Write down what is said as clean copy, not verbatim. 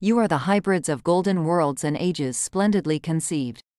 You are the hybrids of golden worlds and ages splendidly conceived.